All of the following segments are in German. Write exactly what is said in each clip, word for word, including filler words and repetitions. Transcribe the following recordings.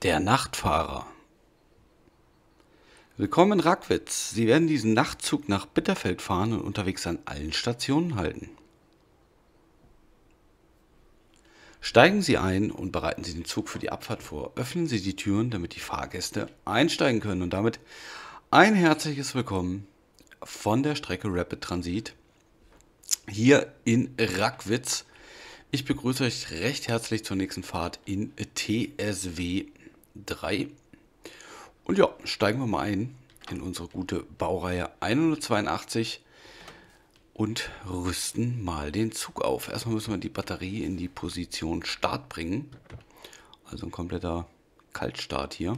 Der Nachtfahrer. Willkommen in Rackwitz. Sie werden diesen Nachtzug nach Bitterfeld fahren und unterwegs an allen Stationen halten. Steigen Sie ein und bereiten Sie den Zug für die Abfahrt vor. Öffnen Sie die Türen, damit die Fahrgäste einsteigen können. Und damit ein herzliches Willkommen von der Strecke Rapid Transit hier in Rackwitz. Ich begrüße euch recht herzlich zur nächsten Fahrt in T S W drei. Und ja, steigen wir mal ein in unsere gute Baureihe hundertzweiundachtzig und rüsten mal den Zug auf. Erstmal müssen wir die Batterie in die Position Start bringen. Also ein kompletter Kaltstart hier.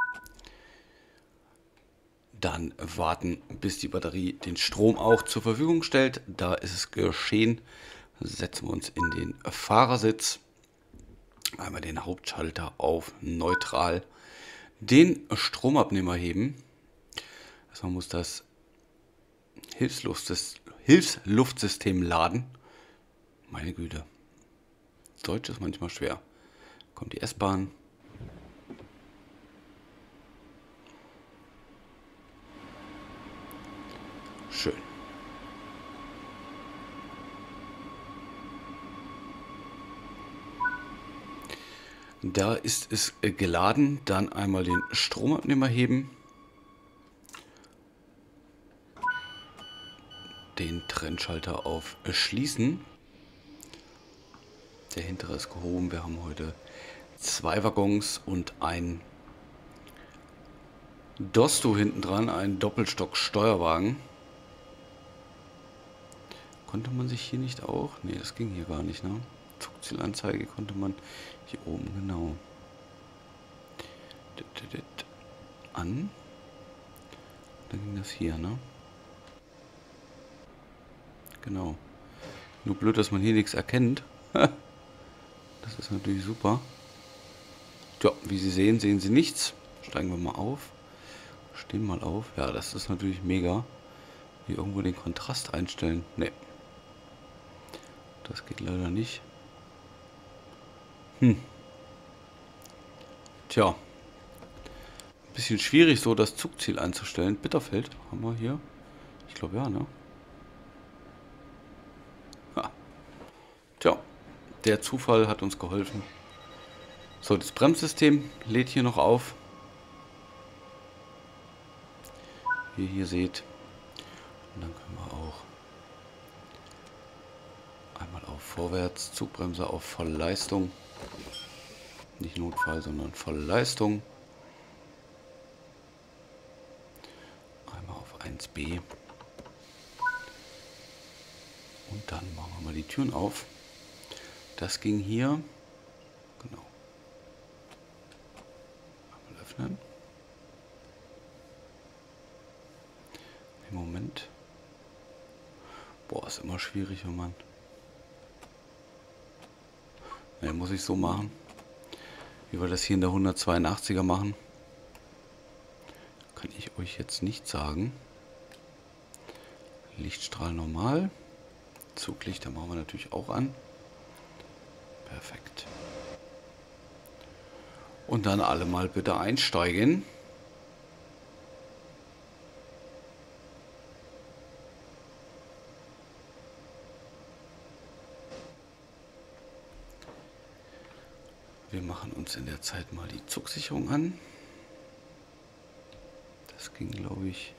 Dann warten, bis die Batterie den Strom auch zur Verfügung stellt. Da ist es geschehen. Setzen wir uns in den Fahrersitz. Einmal den Hauptschalter auf neutral. Den Stromabnehmer heben. Also man muss das Hilfsluftsystem, Hilfsluftsystem laden. Meine Güte. Deutsch ist manchmal schwer. Kommt die S-Bahn. Schön. Da ist es geladen. Dann einmal den Stromabnehmer heben. Den Trennschalter auf Schließen. Der hintere ist gehoben. Wir haben heute zwei Waggons und ein Dosto hinten dran, ein Doppelstock-Steuerwagen. Konnte man sich hier nicht auch? Ne, das ging hier gar nicht, ne? Zugzielanzeige konnte man hier oben, genau. An. Dann ging das hier, ne? Genau. Nur blöd, dass man hier nichts erkennt. Das ist natürlich super. Ja, wie Sie sehen, sehen Sie nichts. Steigen wir mal auf. Stehen mal auf. Ja, das ist natürlich mega. Hier irgendwo den Kontrast einstellen. Ne. Das geht leider nicht. Hm. Tja. Ein bisschen schwierig so das Zugziel einzustellen. Bitterfeld haben wir hier. Ich glaube ja, ne? Ja. Tja. Der Zufall hat uns geholfen. So, das Bremssystem lädt hier noch auf. Wie ihr hier seht. Und dann können wir auch einmal auf Vorwärts, Zugbremse auf Vollleistung. Nicht Notfall, sondern Vollleistung. Einmal auf eins b. Und dann machen wir mal die Türen auf. Das ging hier. Genau. Einmal öffnen. Im Moment. Boah, ist immer schwierig, wenn man. Ne, muss ich so machen. Wie wir das hier in der hundertzweiundachtziger machen. Kann ich euch jetzt nicht sagen. Lichtstrahl normal. Zuglichter machen wir natürlich auch an. Perfekt. Und dann alle mal bitte einsteigen. Wir machen uns in der Zeit mal die Zugsicherung an. Das ging, glaube ich.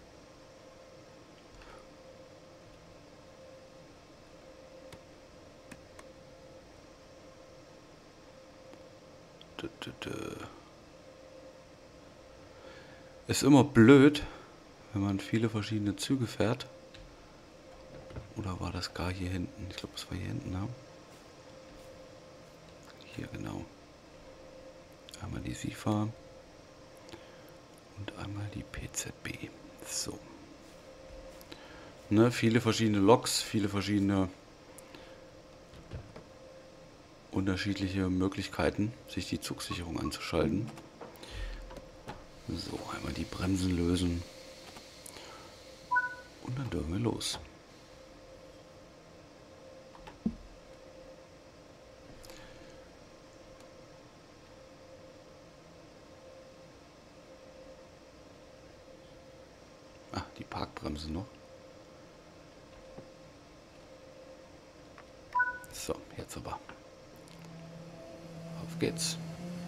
Ist immer blöd, wenn man viele verschiedene Züge fährt. Oder war das gar hier hinten? Ich glaube, es war hier hinten, ne? Hier genau. Einmal die SIFA und einmal die P Z B. So. Ne, viele verschiedene Loks, viele verschiedene unterschiedliche Möglichkeiten, sich die Zugsicherung anzuschalten. So, einmal die Bremsen lösen. Und dann dürfen wir los. Ah, die Parkbremse noch. So, jetzt aber. Auf geht's.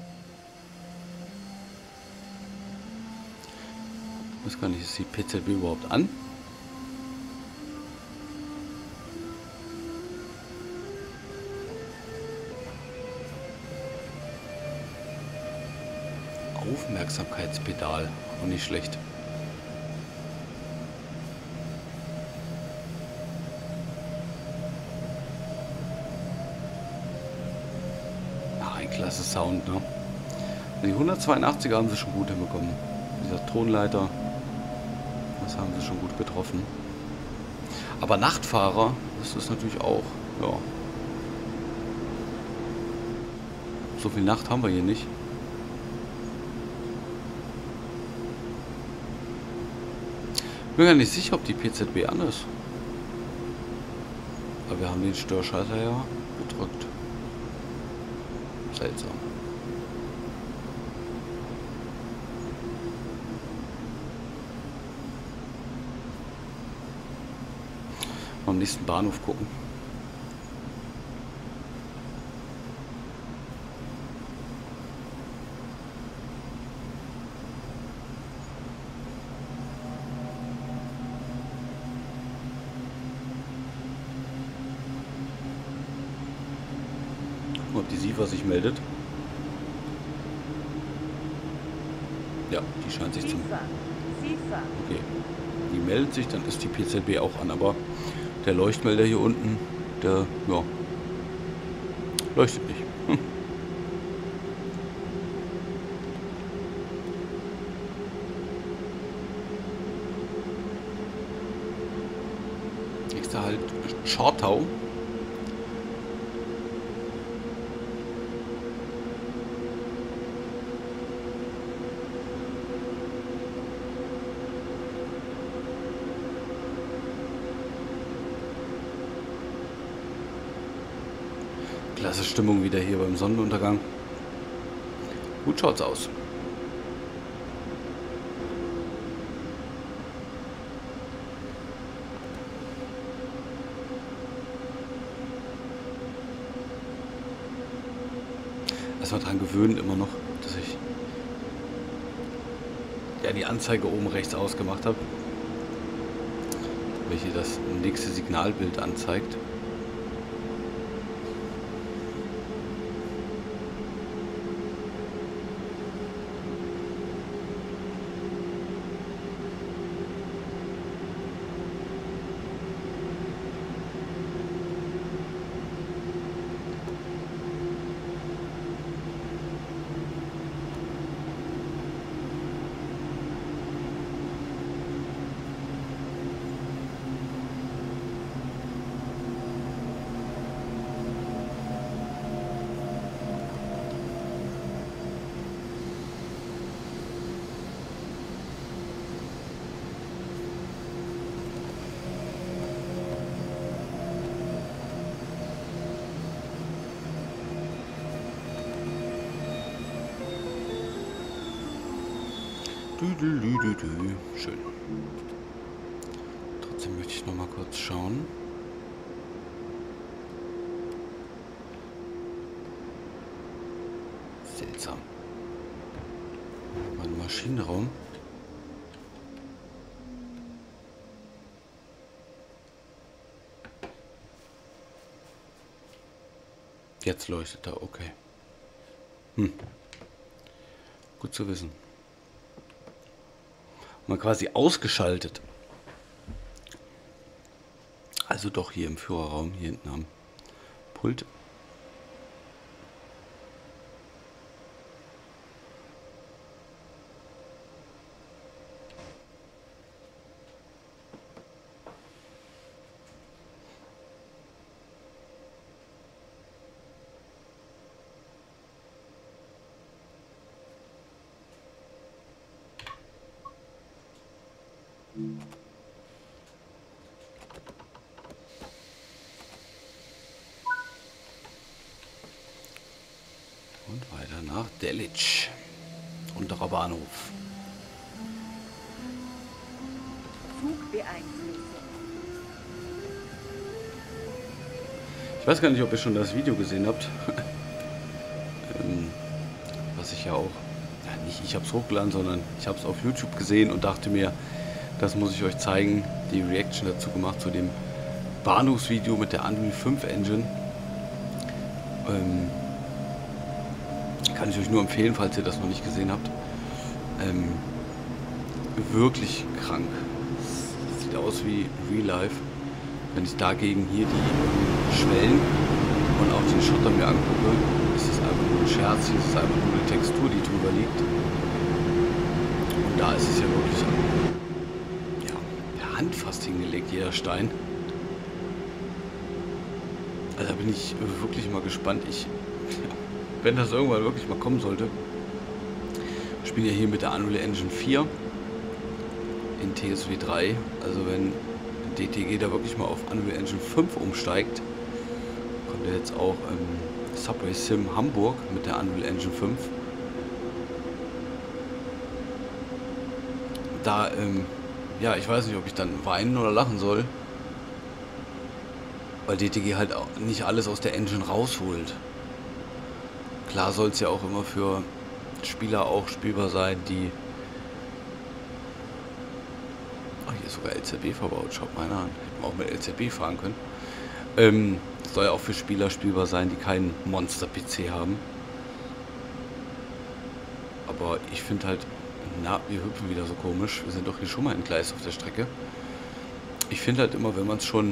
Ich weiß gar nicht, ist die P Z B überhaupt an? Aufmerksamkeitspedal. Auch nicht schlecht. Ja, ein klasse Sound, ne? Die hundertzweiundachtziger haben sie schon gut hinbekommen. Dieser Tonleiter, das haben sie schon gut getroffen. Aber Nachtfahrer ist das natürlich auch, ja. So viel Nacht haben wir hier nicht. Ich bin gar nicht sicher, ob die P Z B an ist. Aber wir haben den Störschalter ja gedrückt. Seltsam. Am nächsten Bahnhof gucken. Gucken, ob die SIFA sich meldet. Ja, die scheint sich zu... Okay. Die meldet sich, dann ist die P Z B auch an, aber der Leuchtmelder hier unten, der, ja, leuchtet nicht. Hm. Nächster Halt Schortau. Klasse Stimmung wieder hier beim Sonnenuntergang. Gut schaut's aus. Erstmal dran gewöhnen immer noch, dass ich ja die Anzeige oben rechts ausgemacht habe, welche das nächste Signalbild anzeigt. Düdelüdüdü. Schön. Trotzdem möchte ich noch mal kurz schauen. Seltsam. Mein Maschinenraum. Jetzt leuchtet er, okay. Hm. Gut zu wissen. Mal quasi ausgeschaltet. Also doch hier im Führerraum, hier hinten am Pult. Und weiter nach Delitzsch. Unterer Bahnhof. Zug beeinflussen. Ich weiß gar nicht, ob ihr schon das Video gesehen habt. ähm, was ich ja auch... Ja, nicht ich habe es hochgeladen, sondern ich habe es auf YouTube gesehen und dachte mir, das muss ich euch zeigen. Die Reaction dazu gemacht zu dem Bahnhofsvideo mit der Unreal fünf Engine. Ähm, kann ich euch nur empfehlen, falls ihr das noch nicht gesehen habt. Ähm, wirklich krank. Das sieht aus wie Real Life. Wenn ich dagegen hier die Schwellen und auch den Schotter mir angucke, ist es einfach nur ein Scherz. Hier ist es einfach nur eine Textur, die drüber liegt. Und da ist es ja wirklich ja, per Hand fast hingelegt, jeder Stein. Also da bin ich wirklich mal gespannt. Ich, ja, wenn das irgendwann wirklich mal kommen sollte, ich spiele ja hier mit der Unreal Engine vier in T S W drei. Also wenn D T G da wirklich mal auf Unreal Engine fünf umsteigt, kommt ja jetzt auch ähm, Subway Sim Hamburg mit der Unreal Engine fünf. Da, ähm, ja, ich weiß nicht, ob ich dann weinen oder lachen soll, weil D T G halt auch nicht alles aus der Engine rausholt. Klar soll es ja auch immer für Spieler auch spielbar sein, die... Ach, hier ist sogar L Z B verbaut, schaut mal an. Hätten wir auch mit L Z B fahren können. Ähm, soll ja auch für Spieler spielbar sein, die keinen Monster-P C haben. Aber ich finde halt, na, wir hüpfen wieder so komisch. Wir sind doch hier schon mal entgleist auf der Strecke. Ich finde halt immer, wenn man es schon...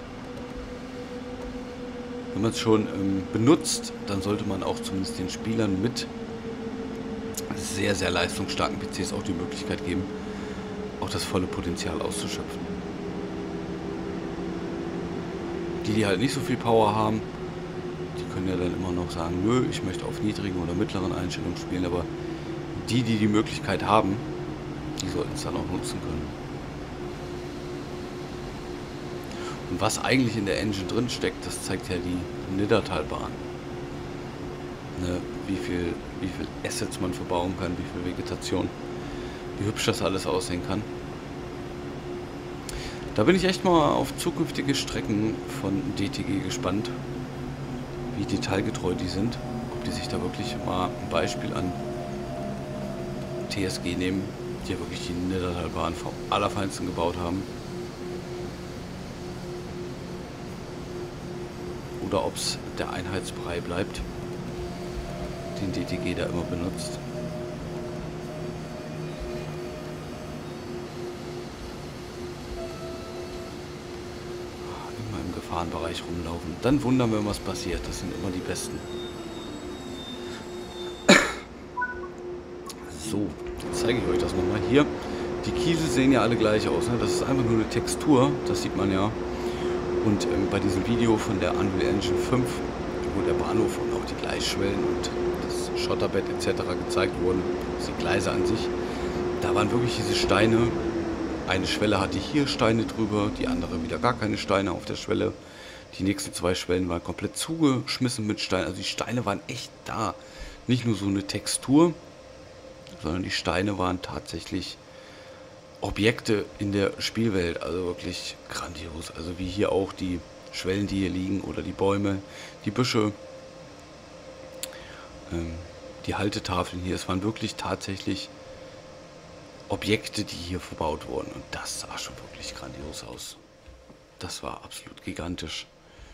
Wenn man es schon ähm, benutzt, dann sollte man auch zumindest den Spielern mit sehr, sehr leistungsstarken P Cs auch die Möglichkeit geben, auch das volle Potenzial auszuschöpfen. Die, die halt nicht so viel Power haben, die können ja dann immer noch sagen, nö, ich möchte auf niedrigen oder mittleren Einstellungen spielen, aber die, die die Möglichkeit haben, die sollten es dann auch nutzen können. Und was eigentlich in der Engine drin steckt, das zeigt ja die Niddertalbahn. Ne, wie viel, wie viel Assets man verbauen kann, wie viel Vegetation, wie hübsch das alles aussehen kann. Da bin ich echt mal auf zukünftige Strecken von D T G gespannt, wie detailgetreu die sind, ob die sich da wirklich mal ein Beispiel an T S G nehmen, die ja wirklich die Niddertalbahn vom Allerfeinsten gebaut haben. Oder ob es der Einheitsbrei bleibt, den D T G da immer benutzt. Immer im Gefahrenbereich rumlaufen. Dann wundern, wenn was passiert. Das sind immer die Besten. So, jetzt zeige ich euch das nochmal hier. Die Kiesel sehen ja alle gleich aus. Ne? Das ist einfach nur eine Textur. Das sieht man ja. Und ähm, bei diesem Video von der Unreal Engine fünf, wo der Bahnhof und auch die Gleisschwellen und das Schotterbett et cetera gezeigt wurden, die Gleise an sich, da waren wirklich diese Steine. Eine Schwelle hatte hier Steine drüber, die andere wieder gar keine Steine auf der Schwelle. Die nächsten zwei Schwellen waren komplett zugeschmissen mit Steinen. Also die Steine waren echt da. Nicht nur so eine Textur, sondern die Steine waren tatsächlich Objekte in der Spielwelt, also wirklich grandios. Also wie hier auch die Schwellen, die hier liegen, oder die Bäume, die Büsche, ähm, die Haltetafeln hier. Es waren wirklich tatsächlich Objekte, die hier verbaut wurden. Und das sah schon wirklich grandios aus. Das war absolut gigantisch.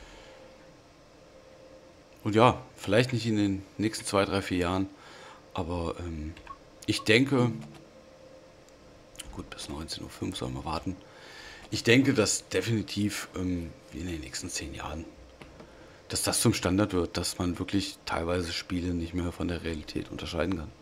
Und ja, vielleicht nicht in den nächsten zwei, drei, vier Jahren, aber ähm, ich denke... Gut, bis neunzehn Uhr fünf sollen wir warten. Ich denke, dass definitiv ähm, in den nächsten zehn Jahren, dass das zum Standard wird, dass man wirklich teilweise Spiele nicht mehr von der Realität unterscheiden kann.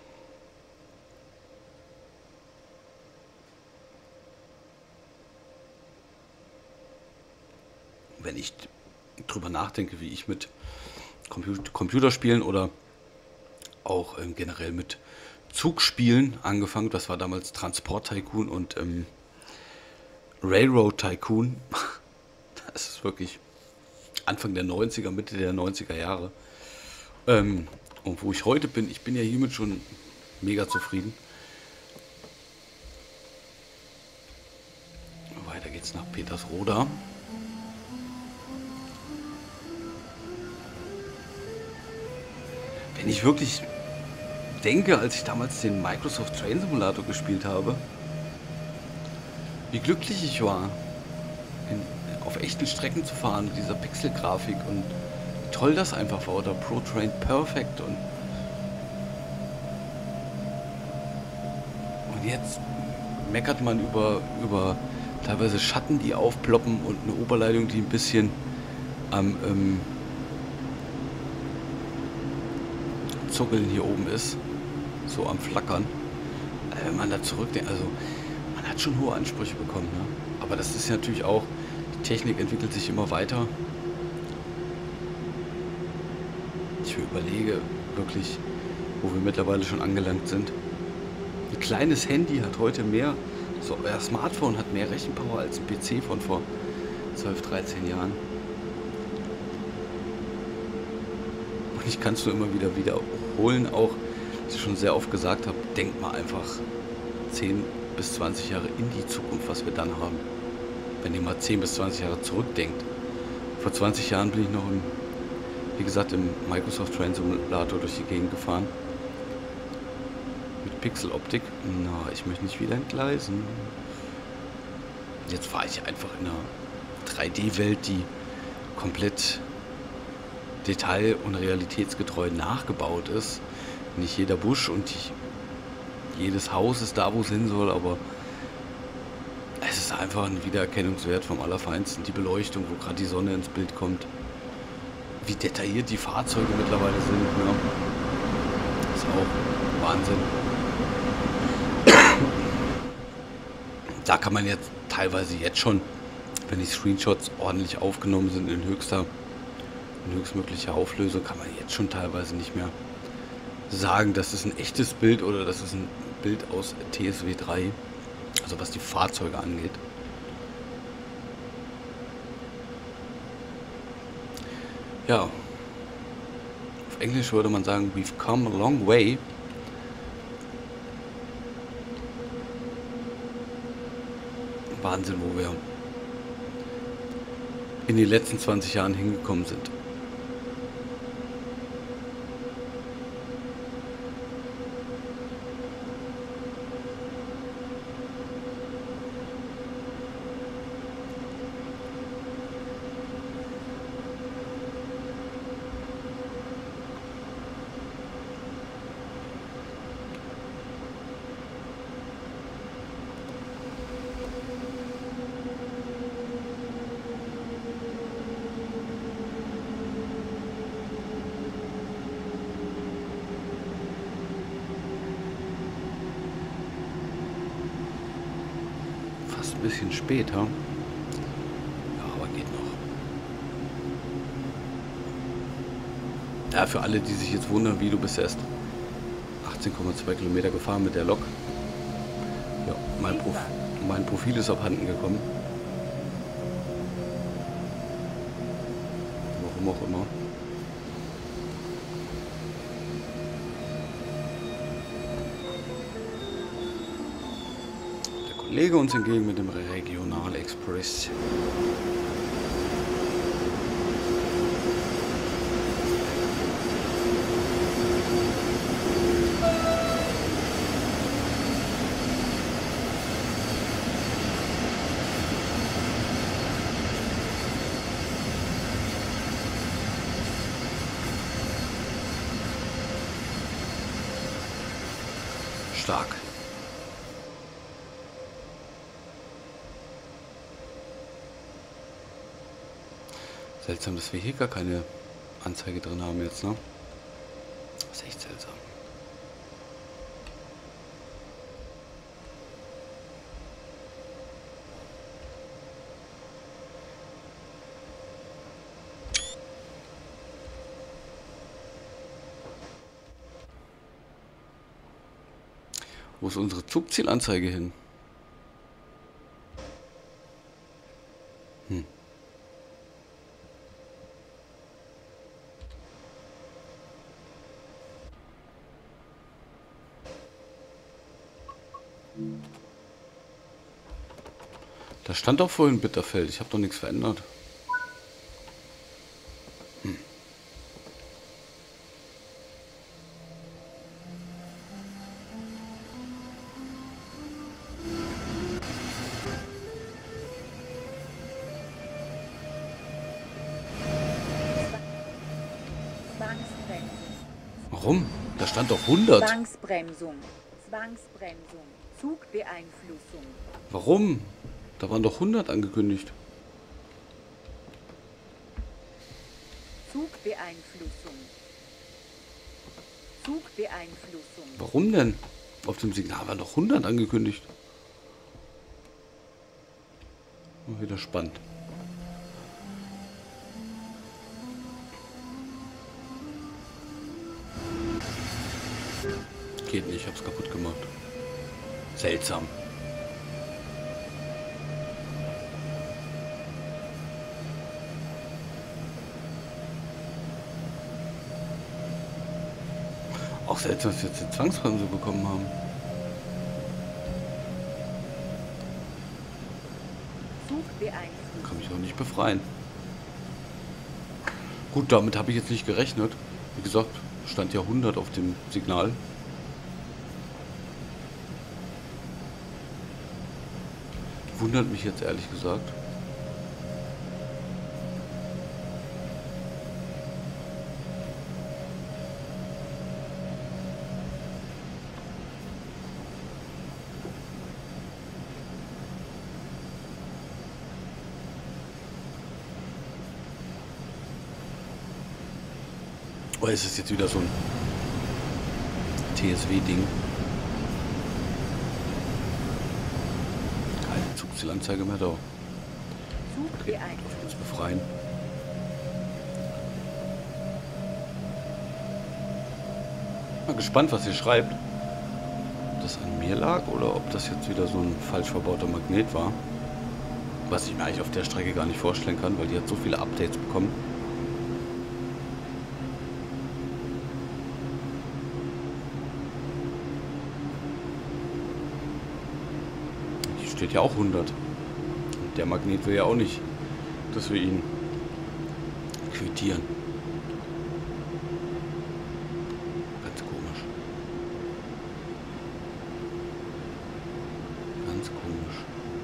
Wenn ich drüber nachdenke, wie ich mit Comput- Computerspielen oder auch ähm, generell mit Zugspielen angefangen. Das war damals Transport Tycoon und ähm, Railroad Tycoon. Das ist wirklich Anfang der neunziger, Mitte der neunziger Jahre. Ähm, und wo ich heute bin, ich bin ja hiermit schon mega zufrieden. jetzt nach Petersroda. Wenn ich wirklich denke, als ich damals den Microsoft Train Simulator gespielt habe, wie glücklich ich war, in, auf echten Strecken zu fahren mit dieser Pixelgrafik und wie toll das einfach war. Oder Pro Train Perfect und und jetzt meckert man über, über teilweise Schatten, die aufploppen und eine Oberleitung, die ein bisschen am ähm, Zuckeln hier oben ist, so am Flackern. Also wenn man da zurückdenkt, also man hat schon hohe Ansprüche bekommen, ne? Aber das ist natürlich auch, die Technik entwickelt sich immer weiter. Ich überlege wirklich, wo wir mittlerweile schon angelangt sind. Ein kleines Handy hat heute mehr, so euer Smartphone hat mehr Rechenpower als ein P C von vor zwölf, dreizehn Jahren. Und ich kann es nur immer wieder wiederholen, auch, was ich schon sehr oft gesagt habe, denkt mal einfach zehn bis zwanzig Jahre in die Zukunft, was wir dann haben. Wenn ihr mal zehn bis zwanzig Jahre zurückdenkt. Vor zwanzig Jahren bin ich noch, im, wie gesagt, im Microsoft Train Simulator durch die Gegend gefahren. Mit Pixeloptik. Na, ich möchte nicht wieder entgleisen. Jetzt fahre ich einfach in einer drei D-Welt, die komplett detail- und realitätsgetreu nachgebaut ist. Nicht jeder Busch und die, jedes Haus ist da, wo es hin soll, aber es ist einfach ein Wiedererkennungswert vom Allerfeinsten. Die Beleuchtung, wo gerade die Sonne ins Bild kommt. Wie detailliert die Fahrzeuge mittlerweile sind. Ja. Das ist auch Wahnsinn. Da kann man jetzt teilweise jetzt schon, wenn die Screenshots ordentlich aufgenommen sind in höchster, in höchstmöglicher Auflösung, kann man jetzt schon teilweise nicht mehr sagen, das ist ein echtes Bild oder das ist ein Bild aus T S W drei. Also was die Fahrzeuge angeht. Ja. Auf Englisch würde man sagen, we've come a long way. Wahnsinn, wo wir in den letzten zwanzig Jahren hingekommen sind. Ein bisschen später. Ja, aber geht noch. Ja, für alle, die sich jetzt wundern, wie du bist erst achtzehn Komma zwei Kilometer gefahren mit der Lok. Ja, mein, Prof mein Profil ist abhanden gekommen. Warum auch immer. Lege uns entgegen mit dem Regionalexpress. Stark. Seltsam, dass wir hier gar keine Anzeige drin haben jetzt, ne? Das ist echt seltsam. Wo ist unsere Zugzielanzeige hin? Hm. Da stand doch vorhin Bitterfeld. Ich habe doch nichts verändert. Hm. Warum? Da stand doch hundert. Zwangsbremsung. Zwangsbremsung. Zugbeeinflussung. Warum? Da waren doch hundert angekündigt. Zugbeeinflussung. Zugbeeinflussung. Warum denn? Auf dem Signal waren doch hundert angekündigt. Mal wieder spannend. Geht nicht, ich hab's kaputt gemacht. Seltsam. Auch seltsam, dass wir jetzt eine Zwangsbremse bekommen haben. Kann mich auch nicht befreien. Gut, damit habe ich jetzt nicht gerechnet. Wie gesagt, stand ja hundert auf dem Signal. Wundert mich jetzt ehrlich gesagt. Oder ist es jetzt wieder so ein T S W-Ding? Keine Zugzielanzeige mehr da. Okay, uns befreien. Mal gespannt, was ihr schreibt. Ob das an mir lag oder ob das jetzt wieder so ein falsch verbauter Magnet war. Was ich mir eigentlich auf der Strecke gar nicht vorstellen kann, weil die hat so viele Updates bekommen. Steht ja auch hundert. Und der Magnet will ja auch nicht, dass wir ihn quittieren. Ganz komisch. Ganz komisch.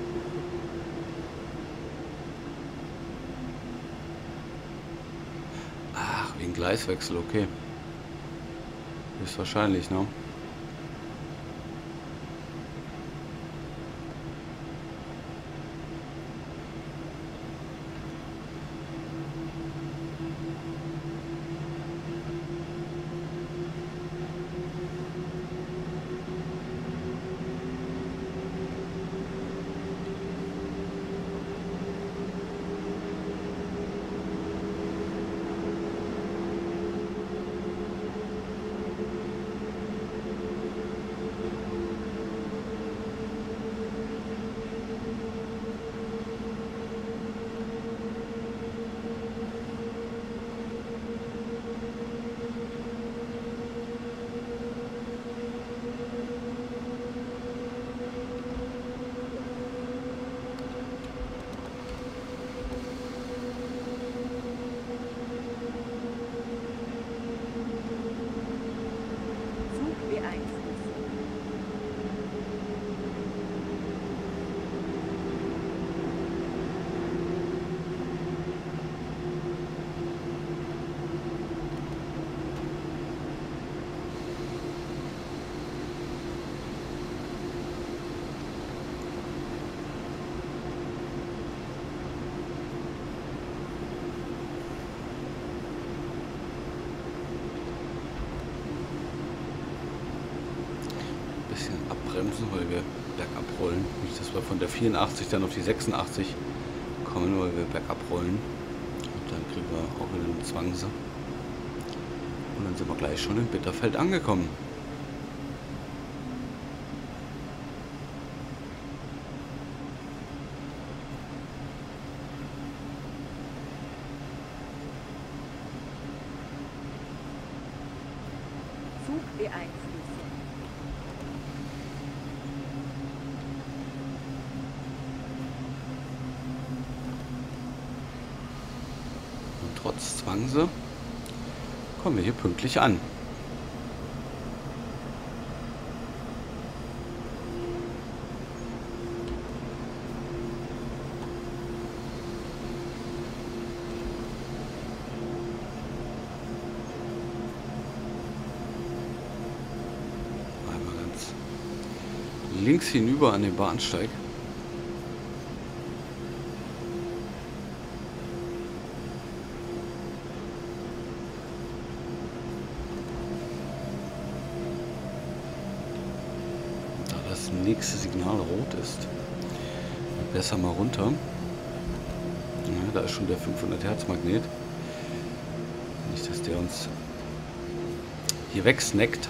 Ach, wegen Gleiswechsel, okay. Ist wahrscheinlich, ne? Abbremsen, weil wir bergab rollen. Nicht, dass wir von der vierundachtzig dann auf die sechsundachtzig kommen, weil wir bergab rollen. Und dann kriegen wir auch wieder eine Zwangse. Und dann sind wir gleich schon in Bitterfeld angekommen. Zugbeeinflussung. trotz Zwangse kommen wir hier pünktlich an. Einmal ganz links hinüber an den Bahnsteig. Das nächste Signal rot ist. Besser mal runter. Ja, da ist schon der fünfhundert Hertz Magnet. Nicht, dass der uns hier wegsnackt.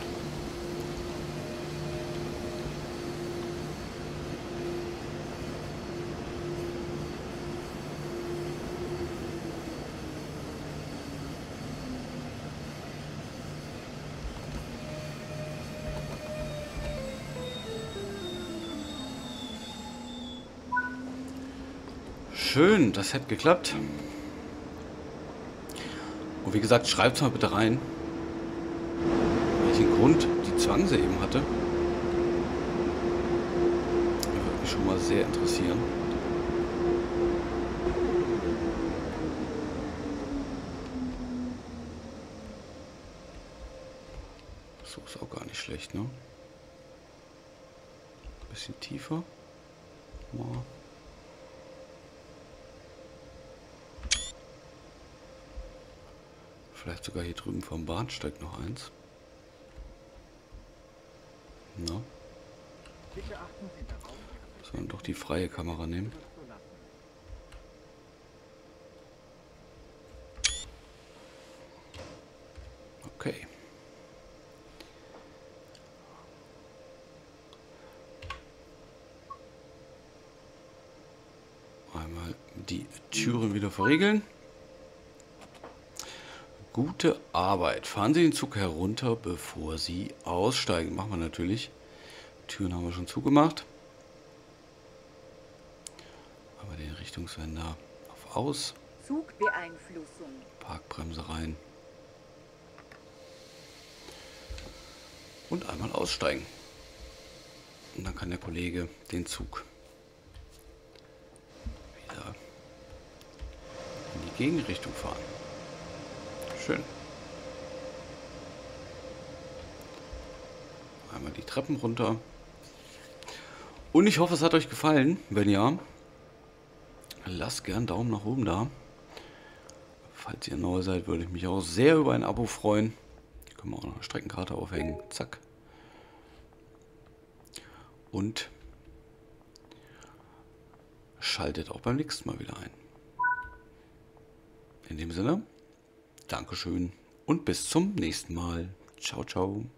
Schön, das hätte geklappt. Und wie gesagt, schreibt es mal bitte rein, welchen Grund die Zwangse eben hatte. Das würde mich schon mal sehr interessieren. So ist auch gar nicht schlecht, ne? Ein bisschen tiefer. Mal. Vielleicht sogar hier drüben vom Bahnsteig noch eins. Na? Sollen doch die freie Kamera nehmen. Okay. Einmal die Türen wieder verriegeln. Gute Arbeit. Fahren Sie den Zug herunter, bevor Sie aussteigen. Machen wir natürlich. Türen haben wir schon zugemacht. Aber den Richtungswender auf Aus. Zugbeeinflussung. Parkbremse rein. Und einmal aussteigen. Und dann kann der Kollege den Zug wieder in die Gegenrichtung fahren. Schön. Einmal die Treppen runter. Und ich hoffe, es hat euch gefallen. Wenn ja, lasst gern einen Daumen nach oben da. Falls ihr neu seid, würde ich mich auch sehr über ein Abo freuen. Hier können wir auch noch eine Streckenkarte aufhängen. Zack. Und schaltet auch beim nächsten Mal wieder ein. In dem Sinne, Dankeschön und bis zum nächsten Mal. Ciao, ciao.